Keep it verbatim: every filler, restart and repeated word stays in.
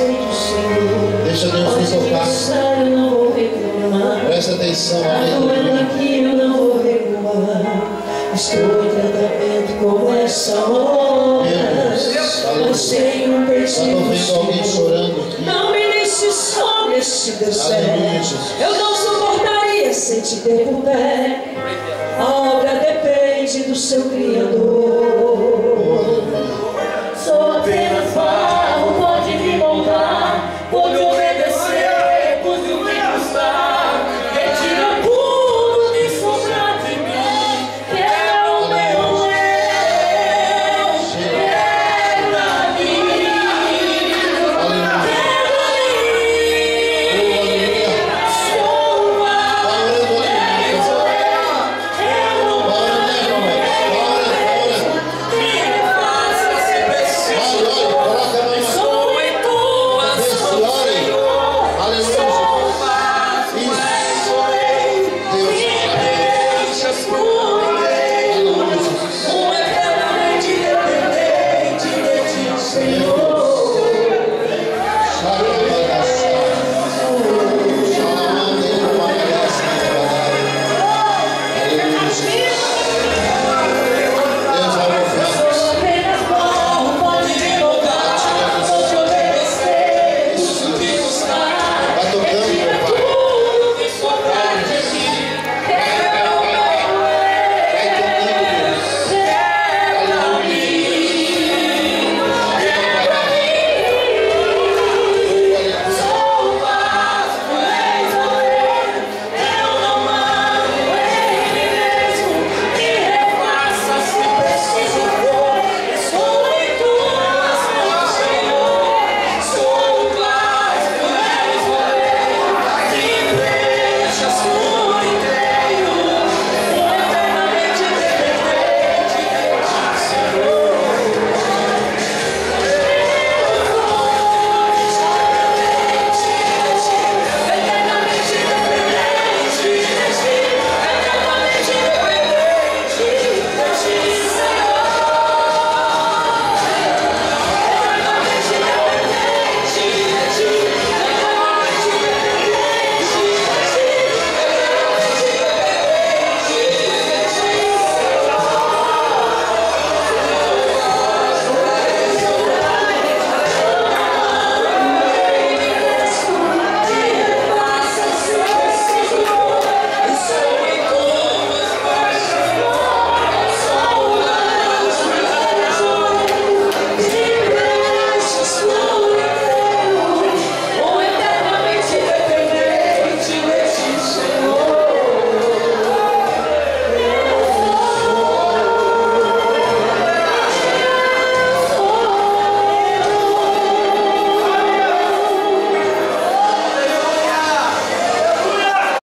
aceito, Senhor. Deixa Deus me tocar. Eu não vou reclamar. Presta atenção. Tá doendo aqui, eu não vou recuar. Estou em tratamento com essa hora. Mas sei um perdido, não me deixe só neste deserto. Eu não suportaria sem te ter por pé. A obra depende do seu Criador.